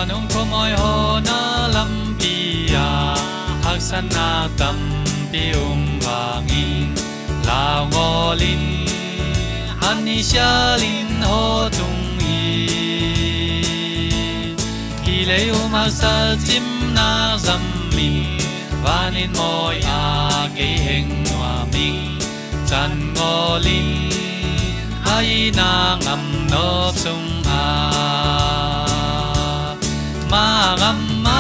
nung ko moi ho na lampia haksana tampi wangin lao ngolin ani shalin ho tung hi lei umasa chim na zammin vanin moi a ke heng wa ming chan ngolin ai na ngam no sung a ma ngam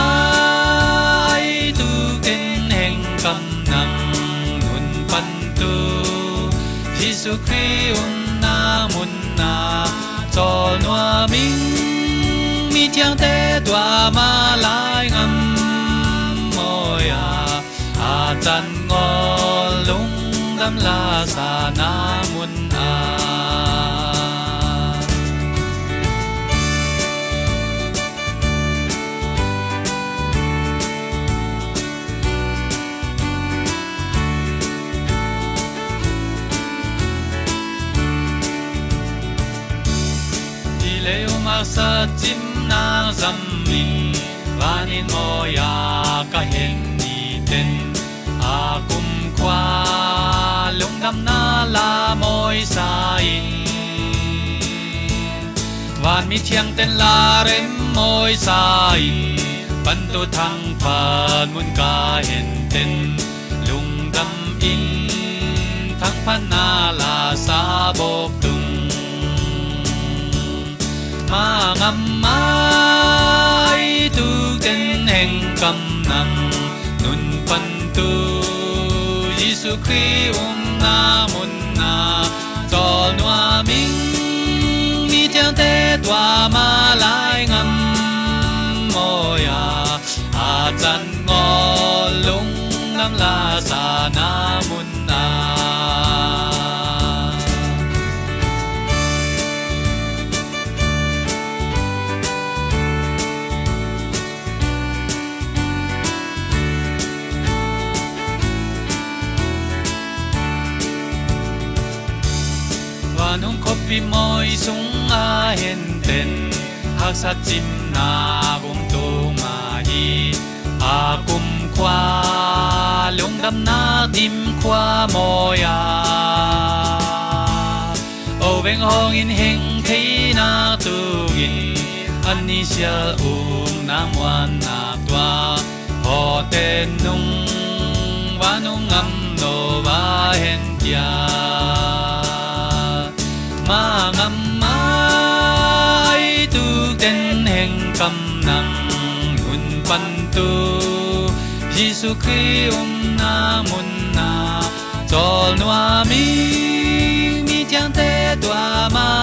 mai tu ten heng kam nang nun pan tu Giêsu Christ na mun na cho noa minh mi chiang te tua ma lai ngam moi a chan ngo lung dam la sa na mun sa chim na zammin vanin moya ka hen ni ten a kum kwa lung nam na la moi sa in van mi thiang ten la rem moi sa in pan tu thang pan mun ka hen ten lung dam in thang pan na la sa bok tung ma ngam mai tu ten heng kam nang nun pan tu Giêsu Christ na mun na cho noa minh mi tiang te tua ma lai ngam moi a chan ngo lung nam la sa na mun nung kopi moi sung a hen ten hak sa chim na gum tu ma hi a kum kwa lung dam na dim kwa moya o beng hong in heng thei na tu gin an ni sia na wan na twa ho ten nung wa nung ngam no ba hen kia ma ngam mai tu ten heng kam nang nun pan tu Giêsu Christ na mun na cho noa mi tiang te tua ma